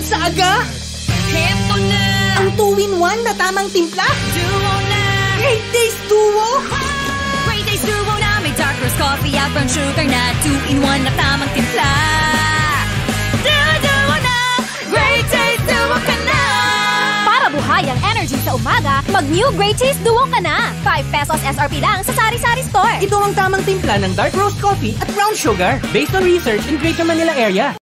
sa aga! Heto na! Ang 2-in-1 na tamang timpla! Duo na! Great Taste Duo! Great Taste Duo na! May dark roast coffee at brown sugar na 2-in-1 na tamang timpla! Duo na! Great Taste Duo ka na! Para buhay ang energy sa umaga, mag-new Great Taste Duo ka na! 5 pesos SRP lang sa Sari-Sari Store! Ito ang tamang timpla ng dark roast coffee at brown sugar based on research in Greater Manila area.